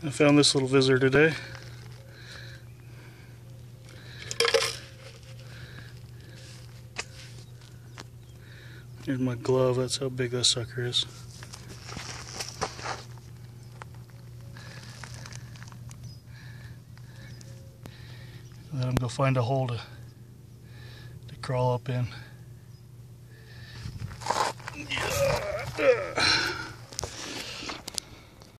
I found this little visitor today. Here's my glove, that's how big that sucker is. Let him go find a hole to crawl up in. Yeah.